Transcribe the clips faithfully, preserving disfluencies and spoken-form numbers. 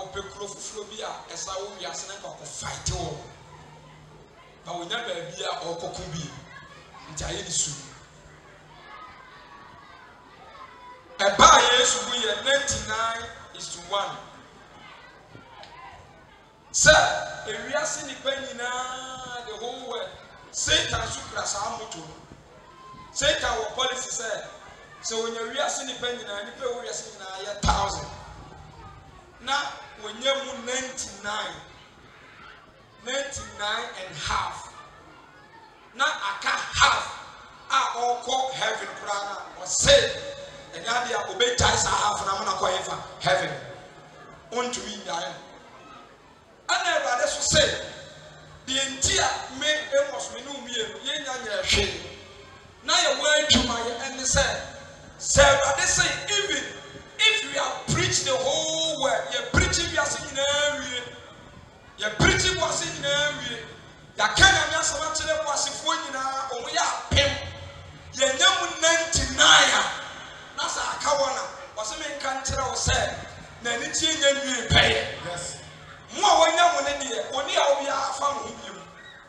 opekuro fufuo bi a esa wo wiase na ko fight wo ba wonya ba bi a okoku bi nti aye ni su eba Yesu bu ye ninety-nine is to one sir ewiase ni pa nyina the whole world Satan sukra sa moto Satan wo policy say so when you wiase ni pa nyina ni pa wo wiase nyina ya one thousand na wonye mu ninety-nine ninety-nine and half na aka half a oko heaven krana or say and ya dia obey ties half na na kwa efa heaven unto me ya ana everybody so say the entire me emos me no me ye nya nya hwe na ye wa adwuma ye and say say everybody say even if we have preached the whole world, you're preaching we are singing every you're preaching was singing every ya kana nya sama chile kwasi fo nyina omo ya pem ye nyamu ninety-nine na sa akawona wase me kan kire wo say na ni tie nya nwie peye yes mo a wonya mo ne de oni a wo ya afa mo biom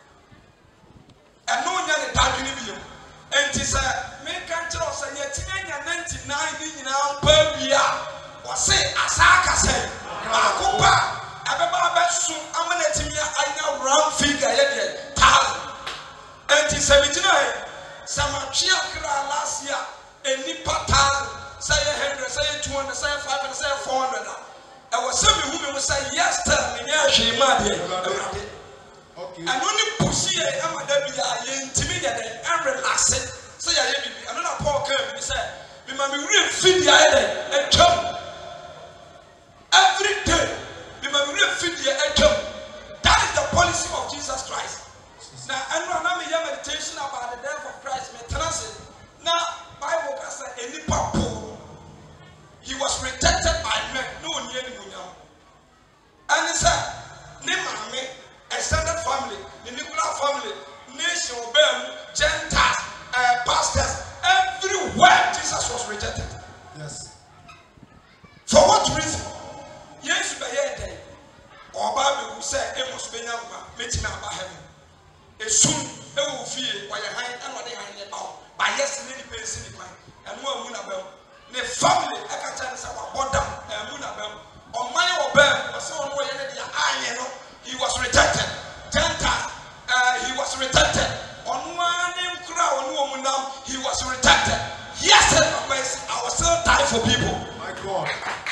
eno nya ne dadwene biom enti say me kan kire wo say ye tie nya ninety-nine ni nyina pa wia wase asaka say akopa abeba besu amanetimia aina round figure ye de thousand enti seventy-nine samatwia kra last year eni pattern say one hundred say two hundred say five hundred say four hundred e was say me hu me say yes tell me ya hwe ma de okay and only pussy e amada bia ye ntimi de den and relax say ya ye bibi another Paul came me say me ma me real feed ya de e twam every day me ma me real feed ya e twam that is the policy of Jesus Christ now and now me ya meditation about the death of Christ me translate now Bible say any papo he was rejected by men no near the munyam and he said ne mame extended family the nuclear family nation obey Gentiles uh, pastors everywhere Jesus was rejected yes for what reason yes be here day or Bible who said e must be nyamba meeting about heaven e soon e wo fie why hand and what they hand it out by yes any person in mind and no one about the family I can tell say wa bodam and moon about on my obey so on way dey anye no he was rejected Gentile uh, he was rejected on one name crowd on woman now he was rejected yes I was still die for people my God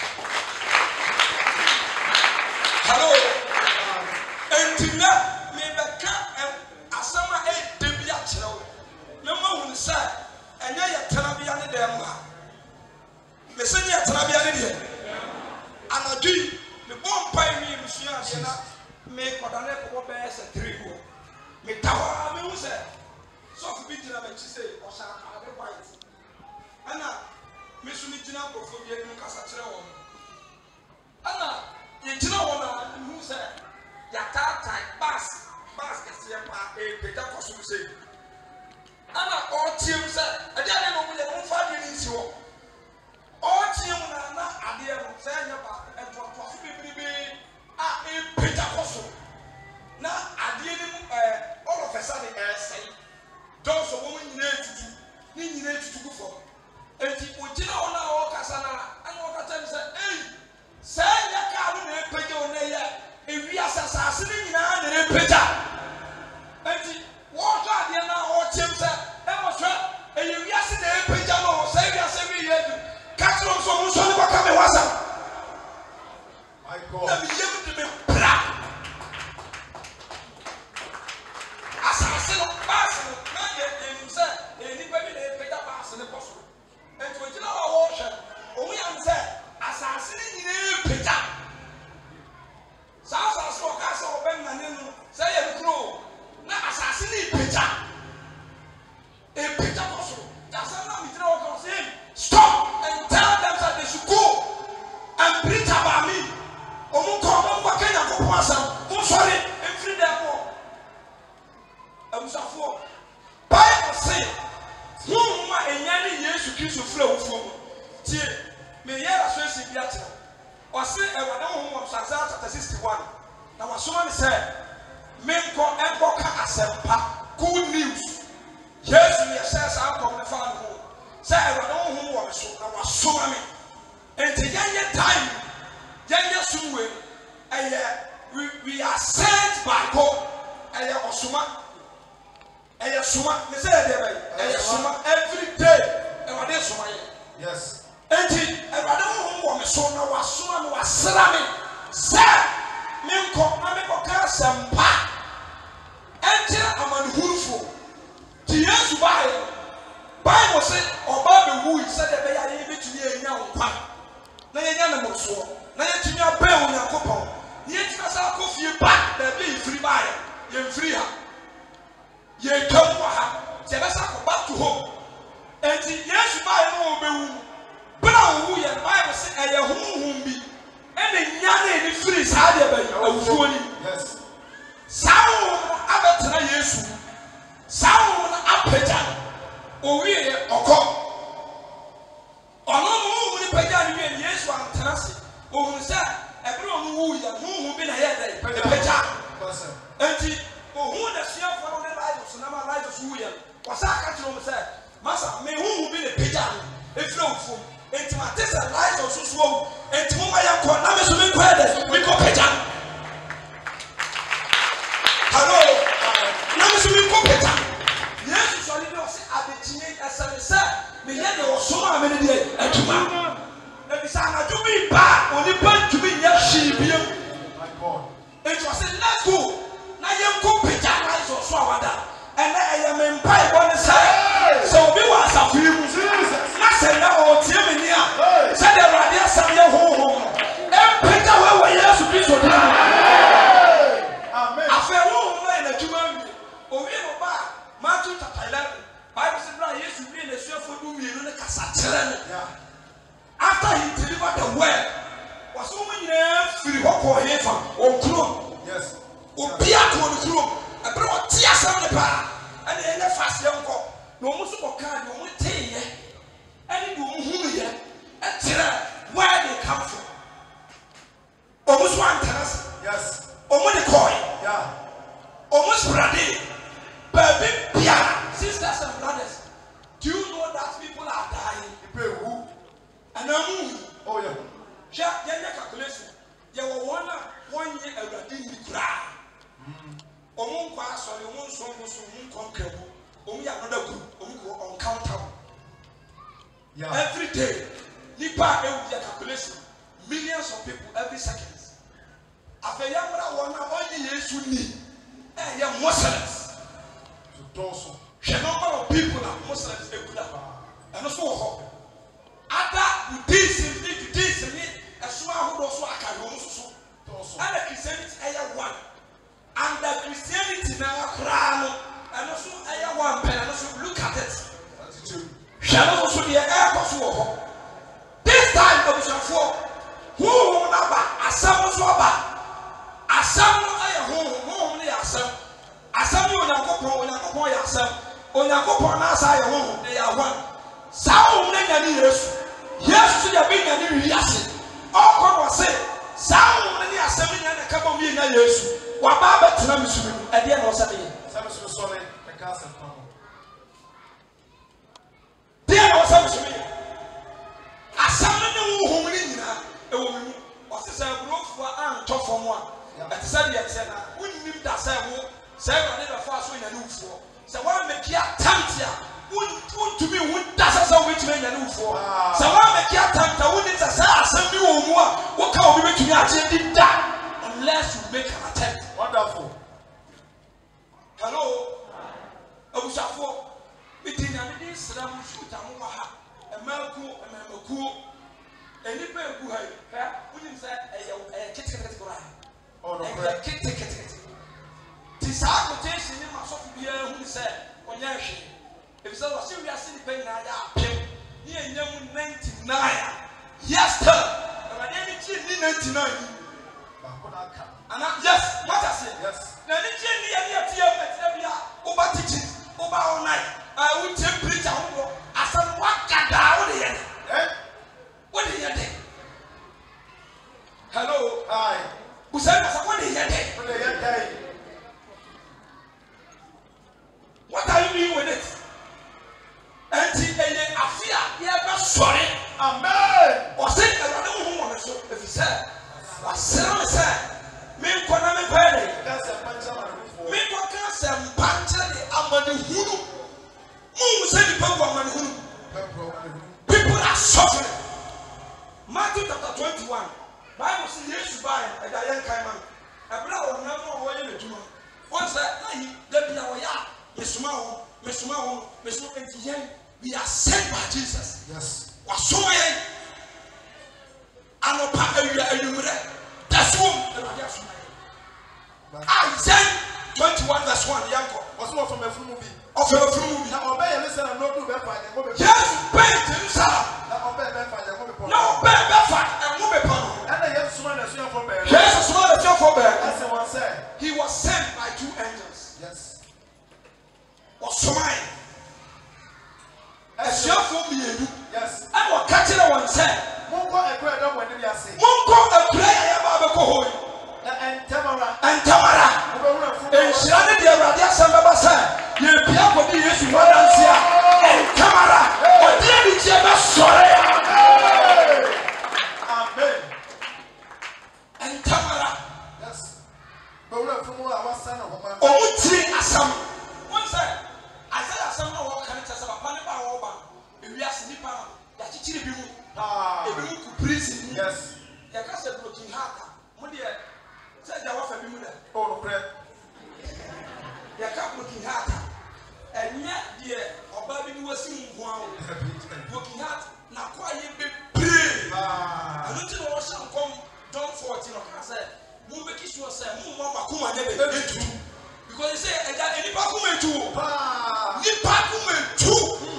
hello and tonight me back and asama e debia chiro no ma hun say enya ya terabia ne dem ha me se ya terabia ne de anadui me bom pai mi msua de na me kodane ko be se three go me tawa me hu say so fi bi dina me chi say o sha ade white ana me su ni dina ko fo bi ni kasa kire wo ana ye dina wo na hu say ya ta ta bas bas kese ya pa e beta ko su say ana o tiem say ade ade no mu ye mo fa bi ni si wo o tiem na na ade no say nya ba e to to fu bi bi bi a e beta ko su na ade ni mu eh all of a sudden eh say don so wo nyina tutu ni nyina tutu ku fo enti o gina ona o kasa na ana o kasa ni say eh say nya ka no na peje o na ye e wi asasa ase ni nyina na na peja enti wo ka ade na o tiem say e mo hwe e ye wi ase na e peja no say wi ase wi ye du ka tro so mo so ni ba ka me wasa my God na bi ye mu de me pra asase no pass no na ye em say e ni ba bi na e peja pass ne poso enti o gina o wo hwe o mu ya say asase ni nyina e peja sa sa so ka so ben na ne no say ye kro na asase ni peja e peja poso just na mi tira o ko say stop and tell them that they should go and preach about me o mu ko mo kwa Kenya ko pasa mo sorry every day mo abusafo Bible say who ma enyane Yesu Kristo fura wo fo tie me yera so esi bi akyere ɔse ɛwɔ ne ho wɔ Isaiah chapter sixty-one na wasoma ne sɛ menkɔ ɛnkɔ ka asɛmpa good news Yesu yɛ hyɛ saa nkɔm ne fa ne ho sɛ ɛwɔ ne ho wɔ me so na wasoma me enti yɛnyɛ time yɛnyɛ sumwe ɛyɛ we we are sent by God ɛyɛ ɔsoma ɛyɛ soma me sɛ ɛdeɛ bɛyɛ ɛyɛ soma every day ɛwɔ de soma yɛ yes enti ɛwɔ de ho wɔ me so na wasoma me wasra me sɛ menkɔ na menkɔ ka asɛmpa ɛnkyerɛ amanehunufo ti Yesu baayɛ Bible sɛ ɔbaa bɛwu sɛ de bɛyɛ ayɛ bɛtumi anya nkwa na yɛnya ne mmɔsoɔ na yɛtumi abɛn Onyankopɔn yɛtumi sɛ akɔ fie ba baabi yɛmfiri baayɛ yɛmfiri ha yɛtwam wɔ ha sɛ yɛbɛsɛ akɔ back to home enti Yesu baayɛ no ɔbɛwu bere a ɔwu yɛ Bible sɛ ɛyɛ honhom bi ɛne nya ne ne firi saa deɛ bɛyɛ awufuo ni saa honhom no abɛtena Yesu saa honhom no apagya owie yɛ ɔkɔ ɔno no honhom no pagya no wie Yesu antena se ohun sɛ ɛbere ɔno wu yɛ honhom bi na yɛ dɛ pagya enti ohun na suafo no ne Lazarus na ma Lazarus wu yɛ wɔsa aka kyerɛ wɔn sɛ masa me honhom bi na pagya no efiri awufo enti ma te sɛ Lazarus so so wu enti mo ma yɛ kɔ na me so me kɔ dɛ me kɔ pagya hello na me so me kɔ pagya Yesu sɔre bi ɔsɛ abekyinye ɛsɛne sɛ meyɛ deɛ ɔsoma a mene deɛ adwuma ebi sɛ anadwo bi ba onipa ntumi nyɛ hwee biam enti ɔsɛ let's go na yɛnkɔ pagya Lazarus so a wada ɛnɛ ɛyɛ me mpaebɔ ne sɛ sɛ obi wɔ asafo yi mu na sɛ nɛ ɔtie me ni a sɛdeɛ Awurade asɛm yɛ honhom no ɛmpagya hɔ wɔ Yesu Kristo din afei honhom no yɛ n'adwuma wie owie no ba a Matthew chapter eleven Bible says that Yesu wie na suafo du mmienu ne kasa kyerɛ no after he delivered the word was so many firi hɔ kɔɔ hefa ɔkurom yes obi ato no kurom ɛbere ɔte asɛm ne paa ɛne ɛnyɛ fast yɛ nkɔ na ɔmo so kɔkaa deɛ ɔmo teeyɛ ɛne deɛ ɔmo hunuyɛ ɛkyerɛ where they come from ɔmo so antena se yes ɔmo de kɔɔɛ ɔmo sprade baby biara sisters and brothers do you know that people are dying people who and I'm oh yeah yeah yeah calculation yeah one one year Awurade ni kura omo nkwa asori omo nso nso omo nkonkabu omo ya another group omo go uncountable yeah every day nipa e wo calculation millions of people every second afeya mra wona onye Yesu ni eh ya Muslims also the number of people are Muslims and also other Buddhism, Judaism, and so on also and the Christianity are one and the Christianity now crown and also I one pen and also look at it shall also be an air for this time of four who number assemble swabba assemble a home home the assemble asam yo Onyankopɔn Onyankopɔn yɛ asam Onyankopɔn na asa yɛ ho de yɛ one saa ho ne nya ne Yesu Yesu yɛ bi nya ne wiase ɔkɔ no se saa ho ne asam nya ne ka bɔ mi nya Yesu wa ba ba tena misumi ɛde na ɔsɛ de sɛ misumi so ne ka asam pa ho de na ɔsɛ misumi asam ne ho ho ne nyina ɛwɔ mi ɔsɛ sɛ burofo a antɔ fam a ɛte sɛ deɛ sɛ na wonnim da sɛ wo sɛ Awurade bɛfa so nya ne ufuo sɛ wɔn meki attempt a wontumi wo dasa sɛ wobɛtumi nya ne ufuo sɛ wɔn meki attempt a wonni sɛ sɛ asɛm bi wɔ mu a woka obi bɛtumi agye di da unless you make an attempt. Wonderful. Hello abusuafoɔ meti nyame de nsra mu suta mo wɔ ha ɛmakuo ɛmamakuo ɛnipa egu ha yi hɛ wonim sɛ ɛyɛ ɛyɛ ketekete koraa ɛyɛ ketekete ti saa quotation ni ma sɔfo biara hu sɛ ɔnyɛ hwee ebi sɛ wɔsi wiase nipa nyinaa yɛ apem ne yɛ nya mu ninety-nine yes sir ɛwɛde ni kyi ni ninety-nine ana yes what I say yes na ni kyi ni yɛ ni yɛ tie mu ɛtɛ bi a ɔba teaching ɔba online a wo tie preacher ho wɔ asɛm wa kada wo de yɛ eh wo de yɛ de Hello. Aye. Who said that's what they had? What they had? What are you doing with it? And see, they are fear. Yeah, sorry. Amen. Or say, I don't know who wants to. If he said, I said, I said, me kwa na me pay. That's a punch on the Me kwa ka se mpanche de amani hunu. Mu say the people amani hunu. People are suffering. Matthew chapter twenty-one. Bible says yes buy and I young kind man. Abra o na mo wo ye meduma. One say na yi da bia wo ya. Mesuma wo, mesuma wo, mesuma entiyen. We are sent by Jesus. Yes. Wasoma yen. Anopa awia anumre. That's whom the Lord has made. Isaiah twenty-one verse one. Yanko. What's more from a full movie? Of a full movie. Now obey and listen and not do better. Yes, pay Jerusalem. Now obey better. No, pay better and move upon. And I have someone that's here for bear. Yes, someone that's here for bear. That's the one said. He was sent by two angels. Yes. Wasoma yen. As your for me. Yes. I will catch it one said. Mungo a great dog when they are saying. Mungo a prayer about the And Tamara. and Tamara. And Shani de Radia Sambasa. You appear for the issue one answer. And Tamara. Or dear the Jeba sorry. Amen. And Tamara. Yes. But we're from our son of a Omuti Asam. One side. I said Asam or can it as a Panama Oba. If we are Snipa, that you chill you. Ah. If you could prison. Yes. You can't say broken heart. Mudia. Said there was a bimuna. Oh, prayer. You can't broken heart. And yet, dear, or baby was seeing one. Broken heart. Now, quite a bit brave. Ah. I don't know what shall come. Don't fourteen of I said, Move make sure, say, Move Makuma never did. Because they say, and that any Bakume too. Nipakume too.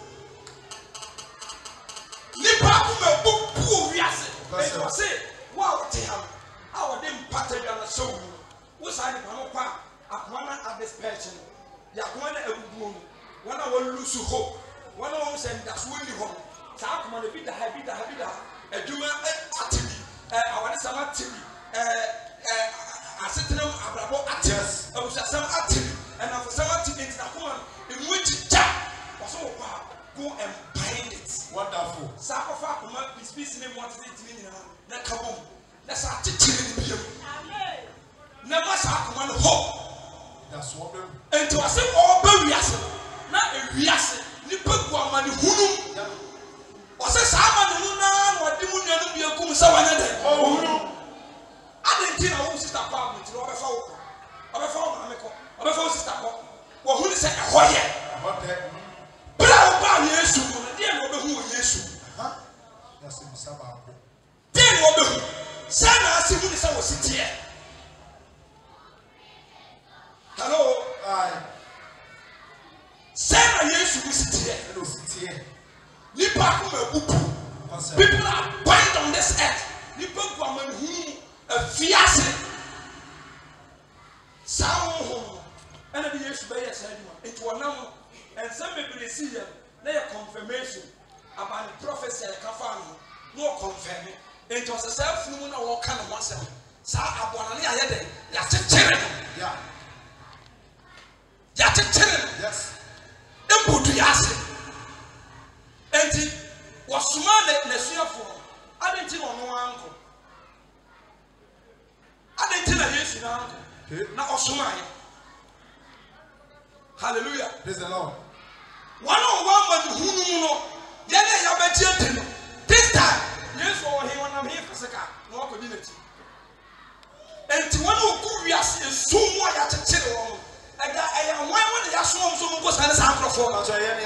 Nipakume book poor yes. They say, wow, Tim, our name pattern on the soul. What's I the Panopa? Aquana at this person. Yakuana a boom. One hour lose hope. One hour send that's winning home. Sakuma the bit the habit, the habit, a Juma activity. I want some activity. A certain Abrabo activity. I was some activity. And after some activity, in which Jack was so far. Go and bind it. Wonderful. Sacrifice command be speaking in what it in na kabum. That's our teaching in the Amen. Never saw command hope. That's what them. And to us all baby as not a rias. Nipa guaman hunu. Was a saman huna or demon and be a kum sawana. Oh, I didn't think I was sister problem to Robert Falco. Robert Falco, Robert Falco sister. Well, who is a hoya? What that? Bravo, yes, dear, who yes. That's in Sabah. Dear, what Sana, see who is our city. Hello, Aye. Sana, yes, who is here. Hello, city. People are bind on this earth. People come and who a fiancé. Sound and the yes, by a side into a number. And some people see them, they are confirmation about the prophecy of Kafano, no confirming. It was a self moon or what kind of oneself. Sa Abonani Ayade, Yatin. Yeah. Yatin. Yes. The Buddhist. And it was smart in the sphere for. I didn't think on no uncle. I didn't tell a yes in uncle. Now, Osumai. Hallelujah. Praise the Lord. One on one was who know. Then I have a gentleman. This time, yes, or he when I'm here for second, no community. And to one who could be as so much at a chill. I got a young one when they are so much goes and a microphone.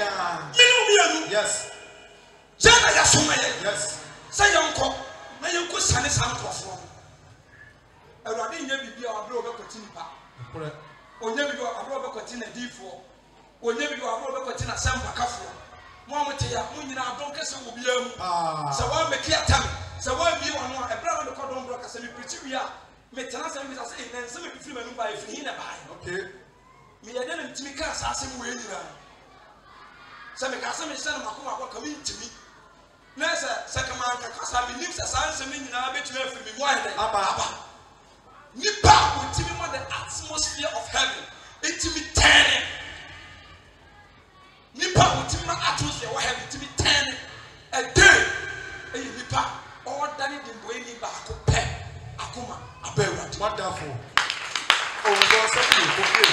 Yes. Jana Yasuma. Yes. Say, Uncle, now you could send his microphone. I rather never be our brother continue. Or never go a brother continue D four. Or never go a brother continue some Bacafo. Mamma Tia, when you now don't guess it will be young. So one make clear time. So one be one more, a brother of the cordon block as a pretty maintenance and then some people by Fina by. Okay. Me, I didn't make us ask him where you are. Some Cassam is son of Makuma coming to me. Nessa Sakaman Kakasa believes as answer me now between me why Abba. Nipa will tell me the atmosphere of heaven. It will be turning. Nipa will tell me the atmosphere of heaven. It will be turning. A day. A nipa. All that in the way Nipa Akupe. Akuma. Abewa. Wonderful. Oh, God, thank you.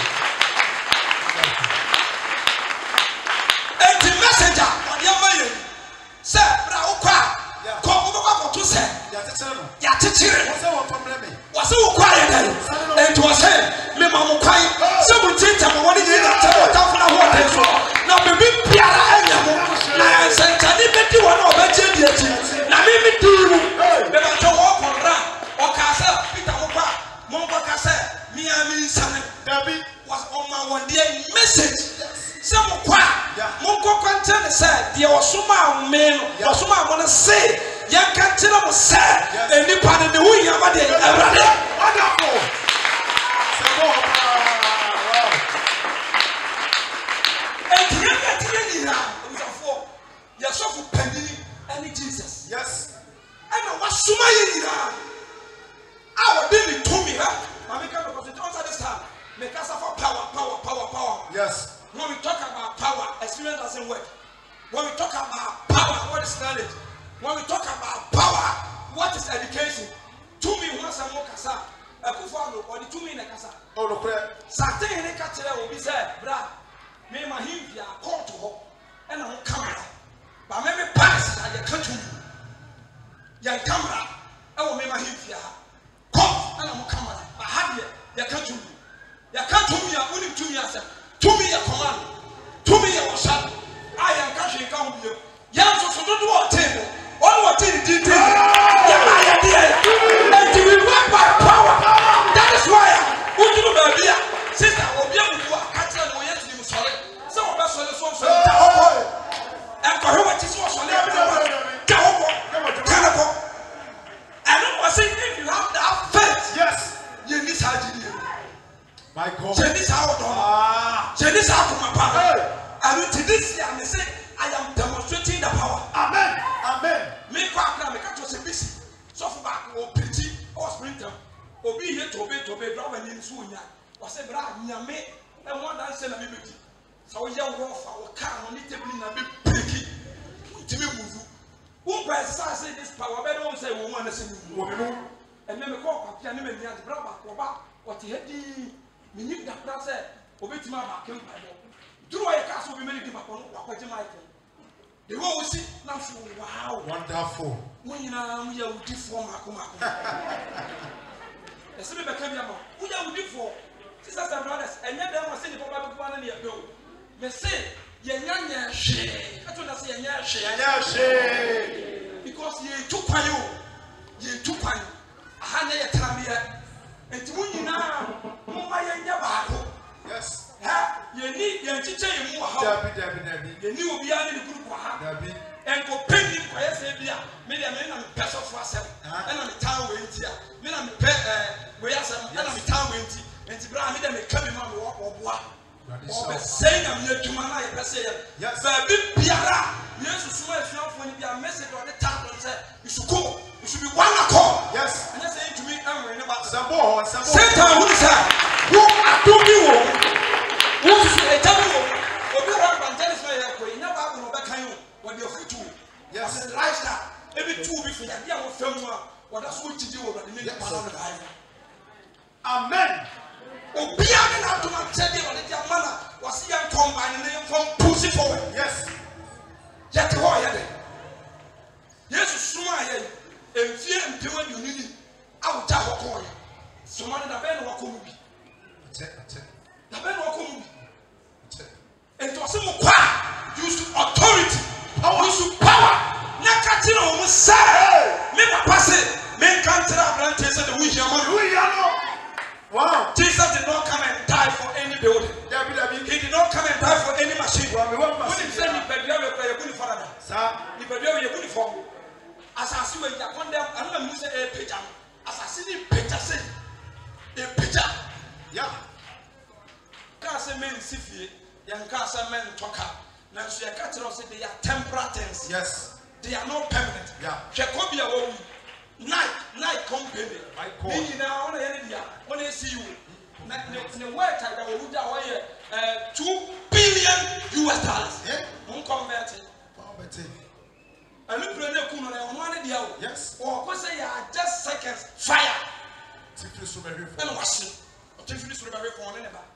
And the messenger on your way. Sir, Brauka. Come over to say. Yatichiri. Was so quiet and was said, me mamma quiet. So we take them one day that down for water. Now, baby, Piara and Yamo. I said, I didn't do one of the genius. Now, maybe do. Then I don't walk on Ra or Casa, Peter Moka, Monka Casa, Miami San. David was on my one day message. Some quiet. Monko content said, there was some man, or some I want to say. Young can't tell us, sir, and you part of the way you're ready. Wonderful. And the young lady now, you're so for penny and Jesus. Yes. I know what's so my our daily to me, huh? I make up because it don't understand. Make us for power, power, power, power. Yes. When we talk about power, experience doesn't work. When we talk about power, what is knowledge? When we talk about power, what is education? To me, once I'm more casa, a kufano or the two minute casa. Oh, no, prayer. Saturday in a catcher will be said, Bra, me my him via call to her and on camera. But maybe pass at your country. Young camera, I will make my him via call and on camera. I have you, your country. You can't to me, I wouldn't to me, I said, to me a command, to me a shot. I am catching come here. Young so don't do a table. All what did he do? And to be work by power. That is why we do not be a sister or be able to catch them or yet to be solid. Some of us are the ones who are and for whom it is also never. And I was saying, if you have that faith, yes, you need how my God. Chinese how ah, Chinese how to my power. I will to this year and say, I am demonstrating the power. Amen. Amen. Me quack now, me catch us a busy. So for back or pretty or sprinter or be here to obey to obey, drive and in Sunya. Or say, Brad, Yame, and one dance and a baby. So young wolf, our car on it, a bit picky. To me, move. Who press say this power? I don't say we want to see you. And then we call Piano and Brava, what he had. Me need that process. Obey to my back. Do I castle be many people on what my the way we see now, wow, wonderful. When you know, we are different. The city became your mom. We are different. Sisters and brothers, and yet there was a public one in your bill. They say, Yan share. I told us, Yan share. Because ye took my you, ye took my a hundred time here. And to win you now, my young yes. You need your teacher in more house. You knew beyond the group and for penny for Sabia, many a man and peso for myself, and I'm a town went here. Then I'm a pet where I'm a town went and to bring me them a coming on walk or what. Or saying I'm here to my say, yes, a big Piara. Yes, so much when you are message on the town and say, you should go, you should be one o'clock. Yes, and you're saying to me, I'm worrying about some boy, some Satan who said, who are doing you. Who is a devil? Or you are from Dennis, you never have no back home when you're free to. Yes, lifestyle. Every two before you have a film, what else would you do over the minute of the life? Amen. Oh, beyond an automatic tell you on the manner was young combining name from Pussy forward. Yes. Yet, why are they? Yes, Sumaya, and fear and doing you need I will tell what call you. Someone in a band walk on me. The band walk on me. And to some use authority, use power. Nakatino will say, make a pass it, make country and taste the wish. Wow, Jesus did not come and die for any building. He did not come and die for any machine. When he said, you better play a good father, you better be a good form. As I see when you condemn, I'm going to use a picture. As I see the picture, say, a picture. Yeah. Can't say men see young cancer men talk up. Now, so you can't say they are temperate things. Yes. they are not permanent. Shekobi a wo night night company. Ni na ona ye dia. Ona see you. Na ne work that we do away uh two billion U S dollars. Mon convert it. Convert it. And look at the kuno na ona dia o. Yes. Or ko say ya just seconds fire. Tifli so very for. And wash. Tifli so very for on neba.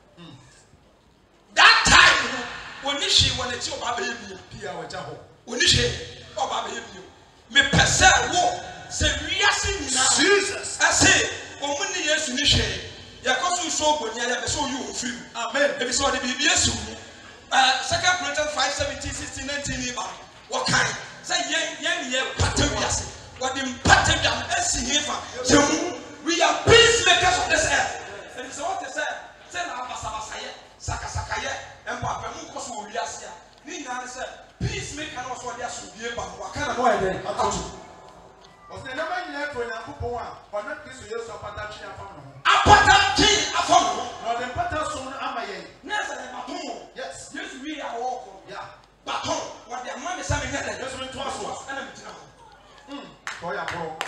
That time when she when it's your baby pia waja ho. When she oh baby me pese wo se wiase nyina. Jesus. I say omuni Yesu ni hwe. Yakosu so bonia ya be so you free. Amen. Ebi so de bibi Yesu. Uh Second Corinthians five seventeen sixteen nineteen ba. What kind? Say yen yen ye pattern wiase. What the pattern am esi hefa. We are peacemakers of this earth. And so what they say? Say na abasa basaye. Saka saka ye. Empo apemu ko so wiase a. Ni nyane say peacemaker no so dia so bie ba. Wa kana no ede. Atu. Ose na ma nyina to Nyankopon a, ona Kristo Yesu apata twi afam no. Apata twi afam no. No dem pata so no ama ye. Na say na baton. Yes. Yesu wi a wo ko. Yeah. Baton. What the man is saying here. Yesu nto aso. Ana mitina ho. Mm. Ko ya bro.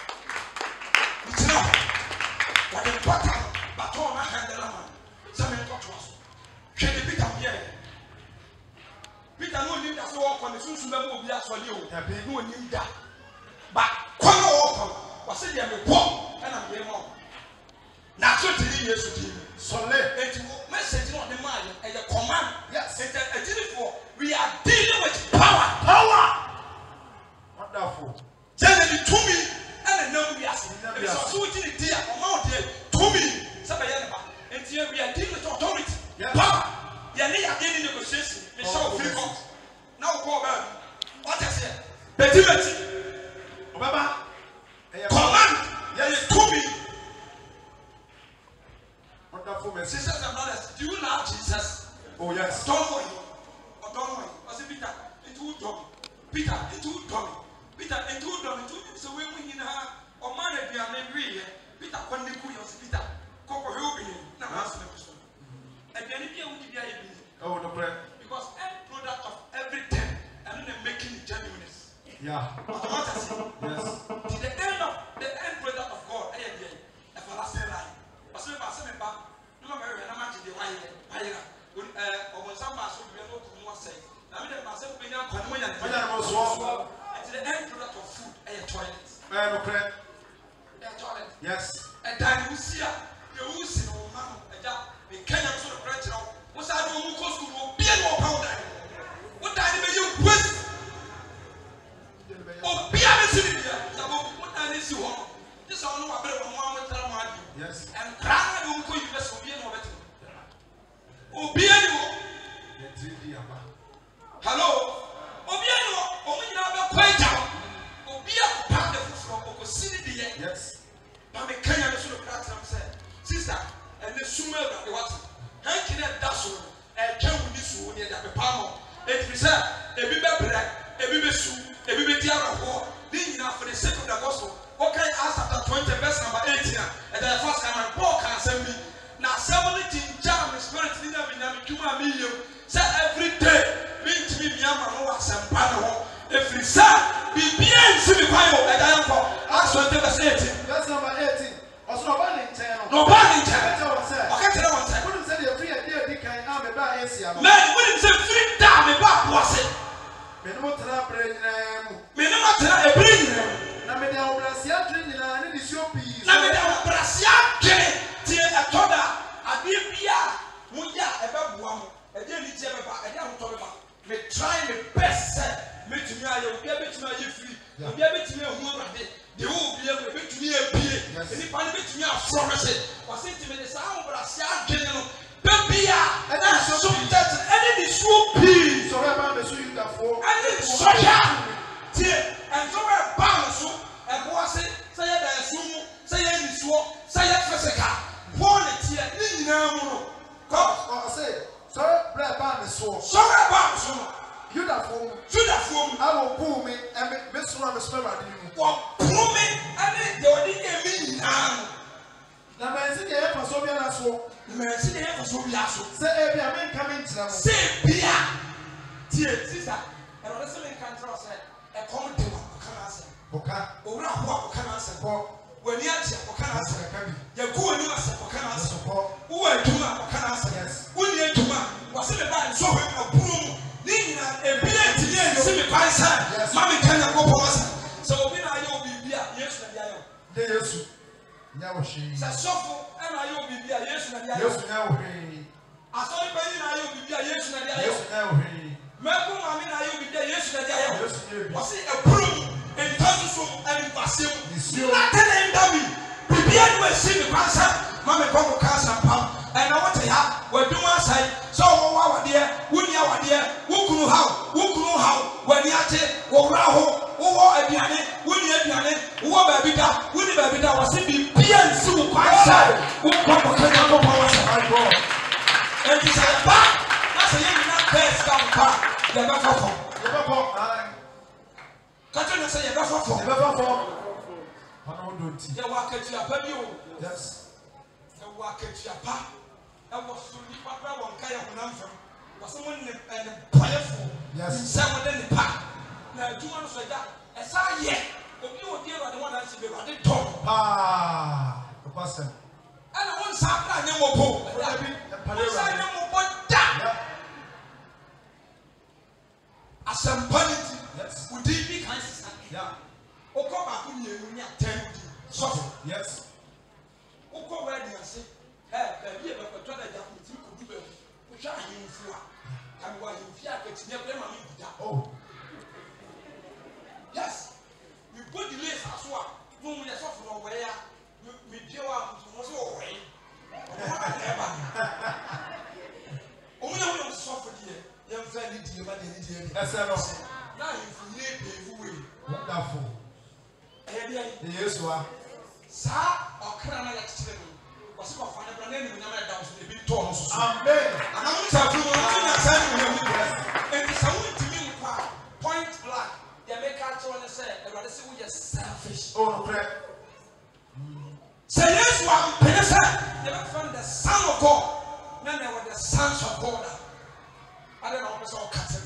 Mitina. What the pata baton na handle man. Say me nto aso. Hwe de Peter bia. Peter no nim da so wo ko ne sunsun ba mo obi asole o. No nim da. But come on, what's it? I'm a poor and I'm a mom. Now, so to you, yes, so let it message on the mind and the command. Yes, it's a deal for we are dealing with power. Power. Wonderful. Tell it to me and the number yes. It's a suiting dear amount here to me. Sabayana. And here we are dealing with authority. Power. Yanni again in negotiation. They show free comes. Now go back. What I say? Betty. Baba, command, yes, to me. Wonderful message. Sisters and brothers, do you love Jesus? Oh, yes. Don't worry. Oh, don't worry. I say, Peter, into who dummy? Peter, into who dummy? Peter, into who dummy? So when we in her, or man, if you are angry, Peter, when they put your Peter, Coco, who be in? Now, ask me a question. And then if you would be able to, oh, no prayer. Because end product of everything, and then making genuineness. Yeah. Yes. To the end of the end product of God, I am everlasting life. But so if I say, no matter how much they want, I when uh, when somebody should be able to know say, I mean, myself being a convenient. And to the end product of food, a toilet. A toilet. Yes. And then you see, you will see no man, a job, a Kenyan sort of branch now. What's I do? Who goes to be a powder? What time do you waste? Oh, be a missing here. What I need to want. This one, no, I better one with Ramadi. Yes. And Prana will go you best for being over it. Oh, be anyone. Hello. Oh, be anyone. Oh, we never quite down. Oh, be a part of the from City. Yes. Now, the Kenyan should have cracked them said, Sister, and the sooner that they want. How can I dash on? And can we this one near the palm? It is a baby black, a baby soup. A baby dear of war, being enough for the sake of the gospel. Okay, ask after twenty, verse number eighteen, and the first time I walk and send me. Now, seventeen jam the spirit in the Minamikuma million. Say every day, being to me, Yama, and Pano. If we say, be bien, Simipayo, and I am for ask what verse eighteen. Verse number eighteen. Also, nobody in town. Nobody in town. Okay, tell one time. Wouldn't say the free idea, Dick, I am about Asia. Man, wouldn't say free down about what's it. Menotara brain, Menotara brain. Nameda Brasia train in an Ethiopia. Nameda Brasia train, Tia Atoda, Adibia, Muya, Ebabuam, a daily Jabba, a young Toba. May try my best, make me a bit to my free, a bit to me a woman. They will be able to make me a beer, and if I make me a forest, or say to me the sound of Brasia general. Bebia, and I so that any is so peace. So I'm a sweet for any soya. And so I bounce and was it, say that soon, say any swap, say that Fessica. Born it here, Nino. Come, I say, so bread band is so. So I bounce you that form, you that form, I will pull me and make Miss Rama spell at you. Pull me and it don't mean now. Now, I see the air for so many as well. Merci de faire so biaso. Say be amen coming to them. Say bia. Tie sister. E ro se me kan tro say e come akyi akɔka n'asɛm yɛgu w'ani asɛm akɔka n'asɛm wowɔ adwuma akɔka n'asɛm wonni adwuma wɔse me baa nsɔhwɛ aburo mu ne nyinaa ebi antimi ansi me kwan sɛ ma meka Nyankopɔn asɛm sɛ obi na ayɛ wo biribi a Yesu na de ayɛ wo de Yesu nya wo hwee sɛ sɔfo ɛna ayɛ wo biribi a Yesu na de ayɛ wo Yesu nya wo hwee asɔre panyin na ayɛ wo biribi a Yesu na de ayɛ wo Yesu nya wo hwee mɛko maame na ayɛ wo biribi a Yesu na de ayɛ wo Yesu nya bi wɔse aburo mu ntasoso mu animkwasɛm Nisuo na tene ndami bibia no asi me kwan sɛ ma me kɔ kɔka asampam ɛna wote ha wadum asɛe sɛ wɔwɔ awadeɛ wonni awadeɛ wo kunu haw wo kunu haw w'ani agye wɔwura ho wowɔ aduane wonni aduane wowɔ baabi da wonni baabi da wɔse bibia nsi wo kwan sɛ wokɔ kɔka Nyankopɔn asɛm enti sɛ yɛba na sɛ yɛ nyina bɛɛ sika nkɔ a yɛbɛfa fam yɛbɛbɔ kato na sɛ yɛbɛfa fam yɛbɛbɔ ɔno wo do nti yɛwɔ akatuapa bi o yes ɛwɔ akatuapa ɛwɔ so nipa bɛ wɔ nka yɛ honam fam wɔsɛ mo ne ɛne pɔyɛfo sɛ mo de nipa na adwuma no so agya ɛsa yɛ obi wɔ die Awurade wɔn nansi bi Awurade tɔ paa ɔpasɛm ɛna wɔn nsa akora nyɛ mo bo wɔn nsa nyɛ mo bo da asɛmpa ne ti wodi bi kan sisa wokɔ baako mmienu ne atɛn wodi sɔfo yes wokɔ wɛdi ase ɛ baabi a bɛkɔtɔ da gya kò tí kò du baabi wohwɛ ahemfo a kàmi wɔ ahemfi a kɛtìmɛ bɛrɛ ma mi bi da yes mi bɔ delay sa so a mo mu yɛ sɔfo na ɔwɔ ya mi bie wa mo so ɔwɔ yi ɔwɔ na ɛba ɔmo yɛ wɔyɛ sɔfo deɛ yɛn fɛ ni die ma deɛ ni die ni ɛsɛ no na ahemfo yɛ ebeefu wei wonderful ɛyɛ deɛ de Yesu a saa ɔkra na yɛ kyekyere no wɔsi kɔ fa ne bra na ɛnu nyama ɛda so ebi tɔɔ no soso amen ana mo ta funu mo ti na sɛ ɛnu nyama ɛnu ɛnu sɛ wo ntumi nkɔ a point blank yɛ mɛka kyerɛ ne sɛ Awurade sɛ woyɛ selfish oh no pray sɛ Yesu a mpene sɛ yɛ bɛ fɛn the son of God na na ɛwɔ the sons of God a ade na wɔpɛ sɛ ɔka kyerɛ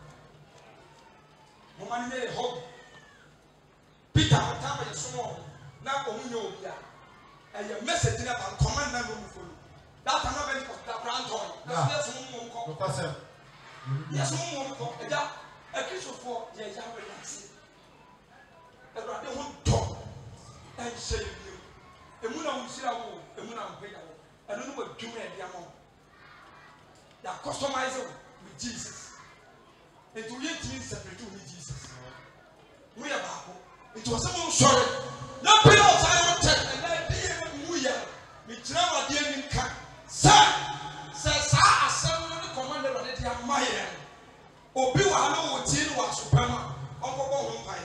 mo ma ne yɛ hɔ Peter ɔtama yɛ so wɔ na ɔmo nyɛ obi a ɛyɛ message na ban command na no mu follow that na bɛ ko da brand toy na so yɛ so mo mo ko ɔpasɛm yɛ so mo mo ko ɛja akrisofo yɛ ya wɛ yase Awurade ho tɔ ɛnhyɛ yɛ emu na wusira wo emu na mpɛya wo ɛno no wɔ dwuma ɛdi ama wo ya customize with Jesus nti wo yɛ tin separate with Jesus wo yɛ baako nti wɔ sɛ mo sɔre na pila ɔsan yɛ ɔtɛ ɛna di yɛ mu yɛ me kyerɛ wa deɛ ni nka sɛ sɛ saa asɛm no ne kɔmanda Awurade de ama yɛ obi wɔ ha na wɔ tie no wɔ asopɛ ma ɔnkɔbɔ ho mpaeɛ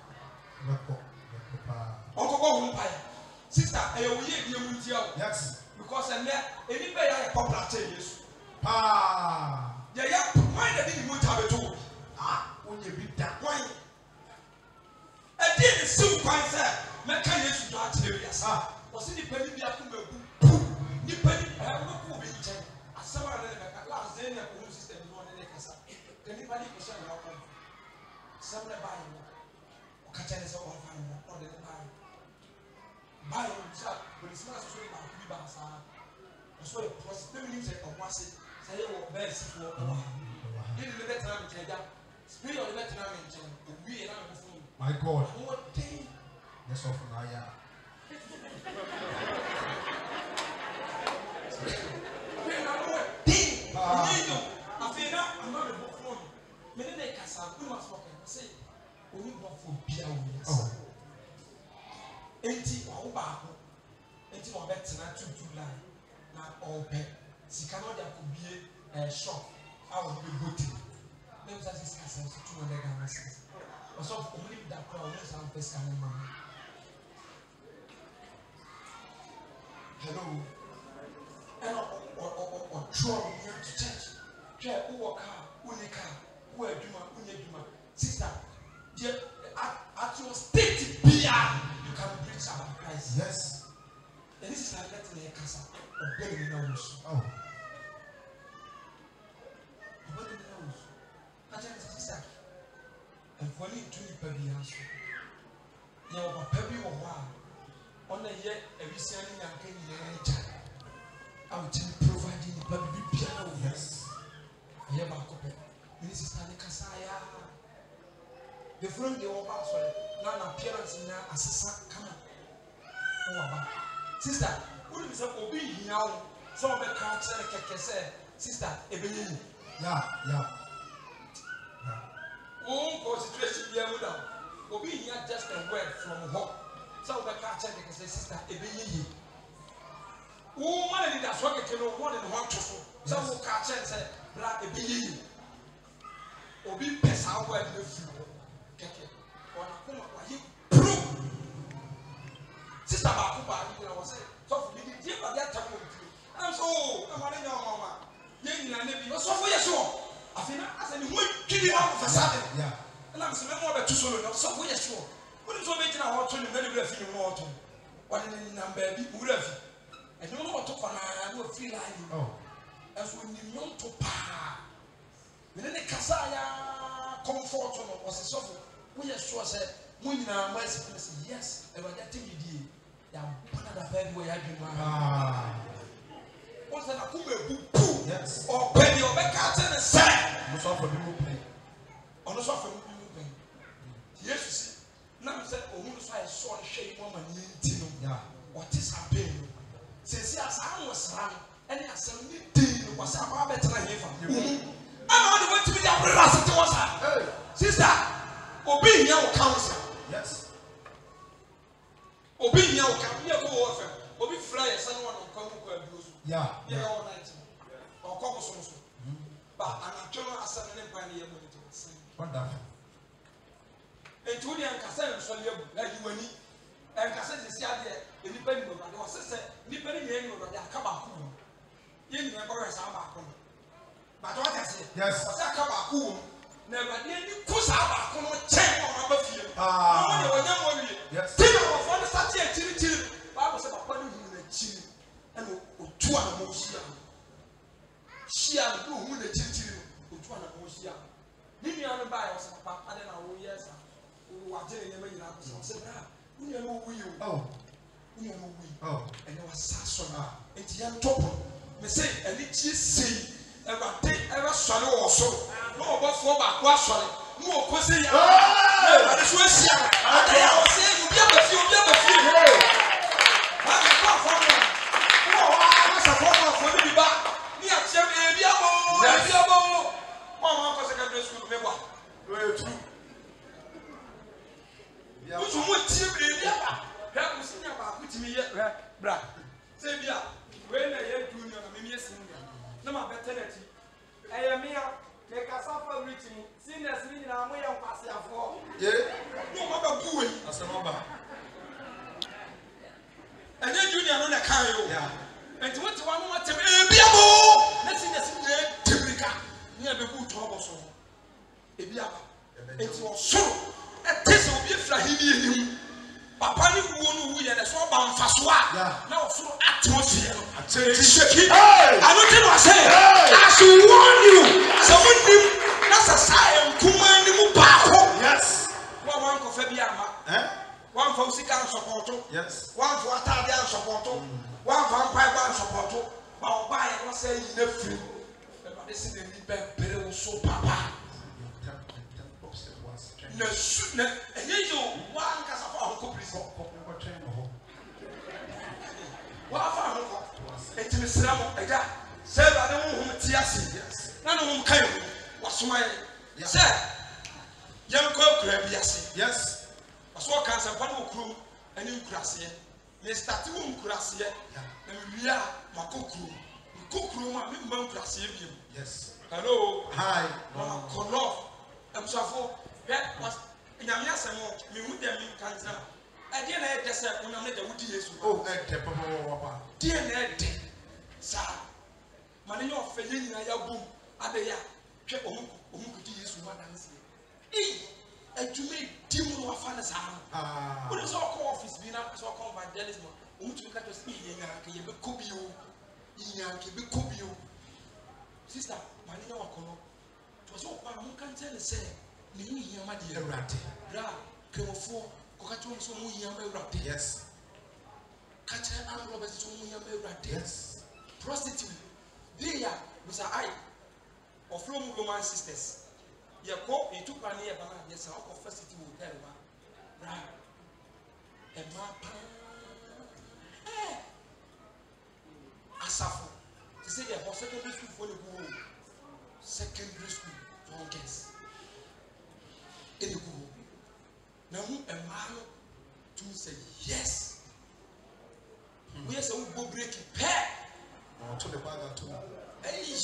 ɔnkɔbɔ ho mpaeɛ sister ɛyɛ wo yɛ die mu ntia o yes because ɛnɛ enipa yɛ ayɛ popular kyɛ Yesu paa yɛyɛ wɔn yɛ de ne mu ta bɛto wo ah wonyɛ bi da wɔn ɛdi ne siw kwan sɛ mɛka Yesu do akyerɛ wi asa wɔsi nipa ni bi akoma egu pu nipa ni ɛyɛ wɔn kɔ obi nkyɛn asɛm a ne ne bɛka last day ne ɛkɔhu system bi wɔn ne ne kasa ka nipa ni kɔhyɛ ne ɔkɔ sɛm ne baa yi wɔ ɔkakyɛ ne sɛ ɔnfa ne wɔ ɔde ne baa yi baa yi wɔ sɛ polisi maa soso baako bi baa saa ɔso yɛ pɔsi ne mi sɛ ɔmo ase sɛ yɛ wɔ bɛɛ si fo ɔmo yɛ de ne bɛ tena mi nkyɛn gya spirit ɔde bɛ tena mi nkyɛn owi yɛ na mi fo mu. my God What day? yes of na ya When I what day? Nino, I feel now I'm not a book for me. Many they can say, "We must walk." I say, "Only book for beer." oh Enti wa uba, enti wa bet na two July na all bet. Si kano dia kubie a shop. I will be booty. Let me just say, two hundred dollars. Also, only that crowd is on first coming money. Hello. And or or or draw me to church. Try who walk car, who ne car, who a duma, who ne duma. Sister, dear, at, at your state beer, you can preach about Christ. yes And this is like letting a casa or better than ours. oh Better than ours. I tell you, sister. And for me to be answer. You are a baby or one. on a year every Sunday and can you I will tell you providing the baby piano. Yes. I have a couple. Minister Stanley Kasaya. The front the over sorry. Now appearance in a assistant come on. Sister, who is a obi here? Some of the crowds say, sister, Ebony. Yeah, yeah. Oh, concentration here with them. Obi here just a word from home. Some of the crowds say, sister, Ebony. Oh, man, that's what you know more than one to four. Some will catch and say, Black a bee. Or be pest out where the floor. Or you prove. Sister Bakuba, you know, say, so you did give that time with you. I'm so, I'm running your mama. Yen and Navy, so for your show. I think I said, you would kill you out of a sudden. Yeah. And I'm saying, more about two solo, so for your show. What is so making our water in the middle of the water? What in the number, who have I don't know what to call I don't feel like oh. As when you want to power. When the Kasaya comfort was a sofa, we are sure said, when you are merciful, yes, I was getting you. You are one of the very way I do my what's that? A yes, or penny or back out and say, no suffer no pain. On the suffer no pain. Yes, now said, oh, I saw the shame woman in yeah. What is happening? Since I was running, and I said, you was about better than him. I'm going to be the last to us. Sister, obey your counsel. Yes. Obey your counsel. Obey fly, someone will come to abuse. Yeah, yeah, all night. Or come also. But I'm not as an empire. Wonderful. And to the Ancassar, so like you and me. And Cassette is there, independent of my sister, independent of the Kabaku. You never has our back. But what I say, yes, Kabaku, never nearly push our back on a chain of our field. Ah, yes, dinner of one such activity. I was about putting in a chin and two animals here. She and two who the chin to two animals here. Didn't you buy us a papa? I don't know, yes, who are telling you, you know, we know we oh, we know we oh, and our sasona, and the young top. Me say, and it is see, ever take ever swallow or so. No, but for back, wash on it. No, because they are this way. I was saying, you get the few, get the few. I'm a car for me. Oh, I was a problem for me back. Me at Jim, a diabo, a diabo. Mama, because I can just go to me. Which one would you be? Help me see about putting me yet, Brad. Say, yeah, when I hear Junior, maybe a singer. No, my paternity. I am here, make a suffer reaching, singers meaning I'm way on passing for. Yeah, no, Mother Booey, as a mother. And then Junior on a carrier. Yeah, and what one want to be a boo. Let's see the Tibrica near the boot trouble. So, it was so. This will be a flahini. Papa, you won't win a swab on Faswa. Now, for atmosphere. I don't know what I say. I should warn you. Someone that's a sign. Command you. Yes. One for Fabiama. One for Sikan support. Yes. One for Italian support. One for Empire support. But by I was saying, you free. But this is the so papa. No, no, and you one cast of our companies. What I found it is Islam. I got said I don't know whom Tiasi. Yes, none of whom came. What's my sir? Young girl, Grabiasi. Yes, I saw cancer, one crew, and you crass here. They start to crass here, and we are my cook room. Cook room, I'm in crass here. Yes, hello, hi, Konoff, I'm so. That was in a yes, and me with them in cancer. I didn't have this when I made the woody. Oh, Papa, dear Ned, sir. Manino of Felina Yabu, Adaya, check on who could use one answer. Eh, and to me, Timo of Fanasa. Ah, what is our office being up so called by Delismo? Who to cut us in Yankee, Kubio, Yankee, Kubio. Sister, Manino Kono. It was all one who can tell us, say. You hear my dear rat. Bra, come for Cocaton, so we are rat. Yes. no be so mu ya me urade Yes. prostitute they ya was I of from Roman sisters ye ko e tu kwa ne ye ba na ye sa ko first city hotel ba bra e ma pa eh asafo to say ye secondary school for the go secondary school for girls in the go now a man to say yes we say we go break it pair To the bag to hey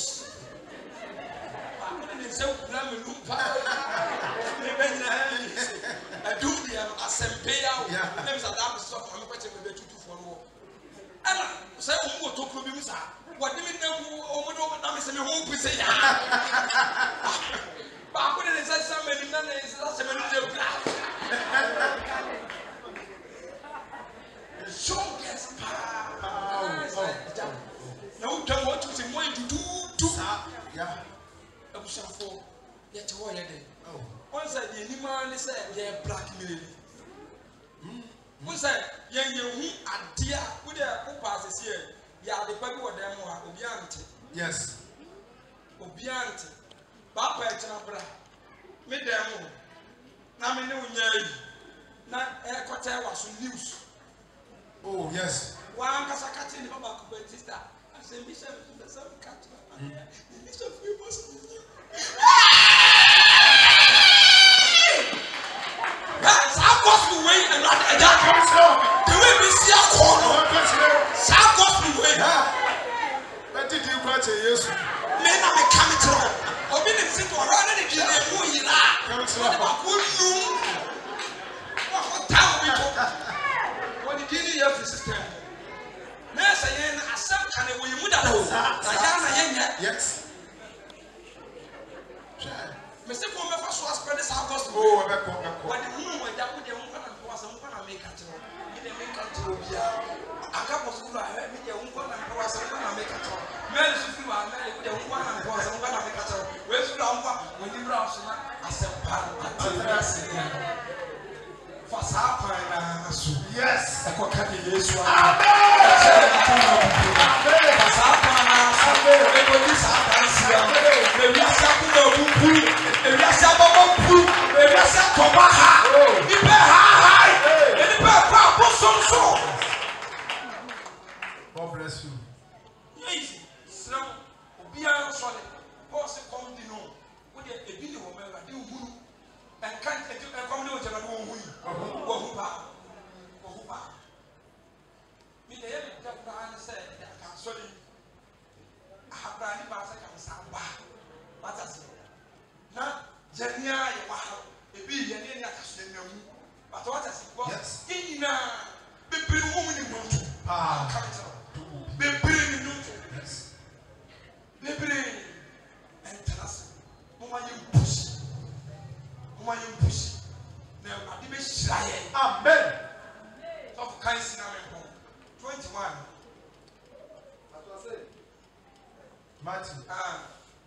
I didn't say we plan me look pa me ben na I do the assembly out names are that so I'm going to be two for no and say we go to club bi musa what do me na o mo do na me say me ho pese ya ba ko de say say me na na say me do bra strongest power now tell what you say more to do do yeah abusha for yet wo ye dey oh one say the animal say ye blackmail one say ye ye hu ade a wo dey ko pass here ya de pa bi wo dem ho a obi ante yes obi ante ba pa e tena bra me dem ho na me ne unya yi na e kwata wa so news oh yes one kasa kati ni baba ko sister say bishop the some cat bishop we must that's how gospel way and not a jack the way we see a corner how gospel way but did you catch yes me na me come to obi ni sit or run the dey mu yira ba ko nu wa ko tawo bi ko what the dini your system na say na asem kan we mu da do na ya na yenya yes me say ko me fa so aspect this how gospel oh be ko be ko what the mu wa ja ko de mu kana ko asem kana make at no me de make at no bia aka ko so la me de mu kana ko asem kana make at me su fi wa me de mu kana ko asem kana make at we su la mu we ni bra so na asem pa at for sa pa na so yes e ko ka de Yesu amen for sa pa na so e ko di sa pa si a me wi sa ku na bu bu e wi sa ba ba bu e wi sa ko ba ha ni be ha ha e ni be pa bo so so God bless you yes sram obi an so le boss come di no wo de e bi ni wo me ra de huru en kan e come ni wo jana wo hu yi wo hu ba wo hu ba mi de ye me ta ba ni se ka so le abra ni ba se ka sa ba wata se na jania ye wa e bi ye ni aka so na mu but wata se ko inina bibiri wo mu ni mo to ah bibiri ni no to yes bibiri entrance mo ma ye push mo ma ye push na ade be hira ye amen so for kan si na me ko twenty-one Matthew ah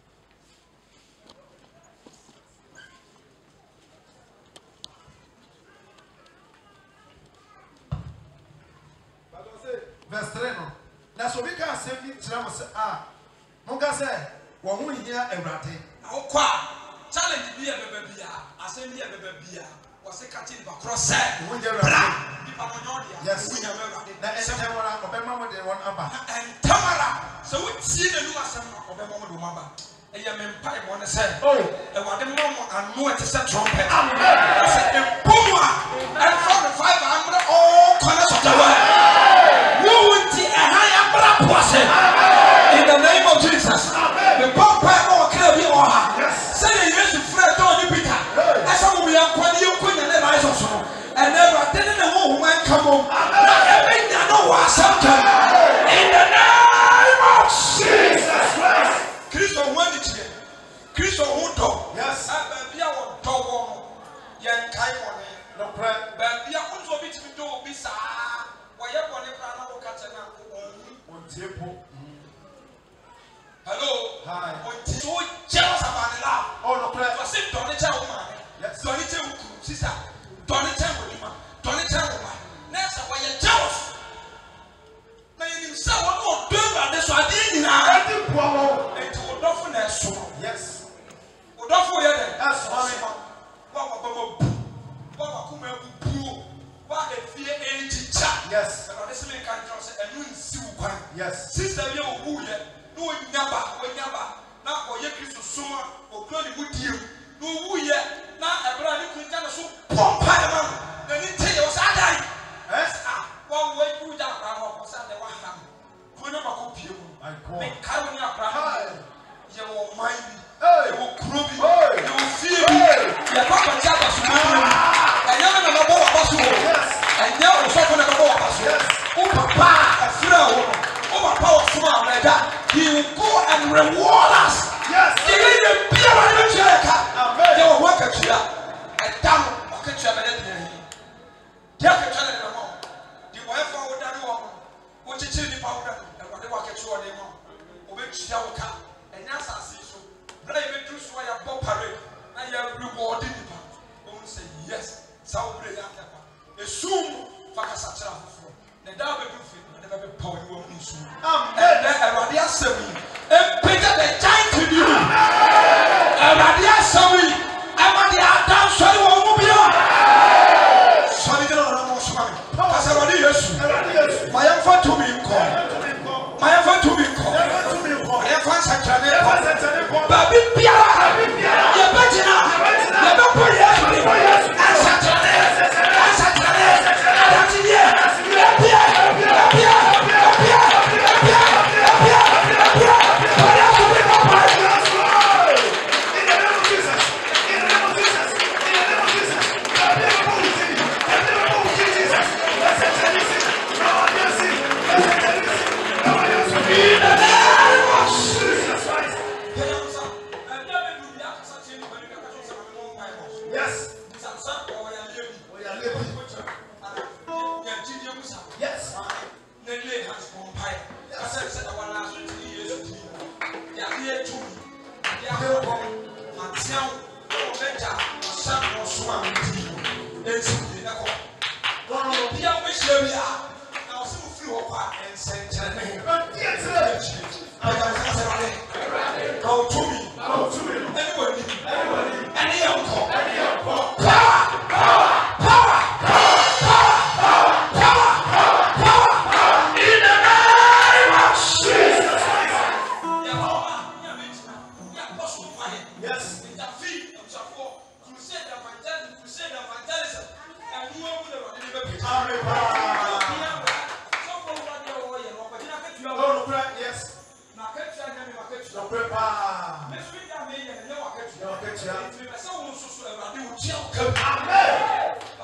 verse three no na so bi ka asem ni tira mo se ah mo ka se wo hu hia Awurade na wo kwa challenge bi e bebe bia asem bi e bebe bia wo se ka ti ba cross set wo hia bra Awurade bi pa mo nyo dia yes wo hia Awurade na entewara obema mo de won aba en tamara so wo tie na nu asem na obema mo do mo aba e ye me mpa e mo ne se oh e wade mo mo anu e te se trumpet amen se e pomwa and from the five hundred all corners of the world wo wonti e ha ya bra pose in the name of Jesus the papa o kra bi o ha say Jesus free don ni Peter e so mo ya kwani yo kwanya na ba so so and never didn't know who man come on na e be nya no wa something in the name of Jesus Christ Christ won it here Christ who do yes ba bia wo do wo yen kai wo ne no pray ba bia unzo bi timi do bi sa wo ye wo ne kra na wo ka che na ko on table hello hi on so jealous about the love oh no pray so sit down the chair woman yes so ni che wo sister don't tell me ma don't tell me ma next wo ye jealous Yes. Sister, you who yet? No, never, never. Now, for your Christ, summer, or glory with you. No, who yet? Now, a brand new kind of soup. Pump, Padaman. Then it tells I die. Yes. Ah, one way you down, I was at the one hand. Put them a copy. I call it Caronia Prime. You will mind me. You will prove it. You will feel it. You are not a jabber. And you are not a boy of us. And you are not a boy of us. Oh, Papa, a flow. Oh, my power small like that. He will go and reward us. Yes. He will be a man of Jericho. You will work at you. And damn, I'll get you a minute. Take a channel in the home. The wife forward that woman. What you tell the powder and what they walk at you on the home. Which you will come. And yes, I see so. But I will do so. I have parade. I have rewarded the part. Don't say yes. So, assume Fakasatra. The double proof. Power you will use. And then a radia semi. And Peter the giant to you. A radia semi. I'm at the Adam, so you won't be on. Sorry, the Lord was coming. As a radius. My infant to be called. My infant to be called. My infant Saturday. Baby Piara. You're better now. You're not for you. And Saturday. And Saturday. And Saturday.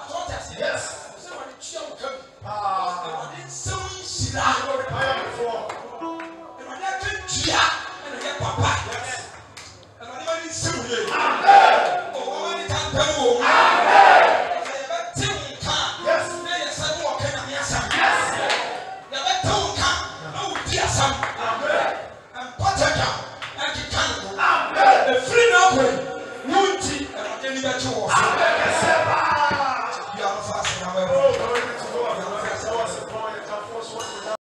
Yes.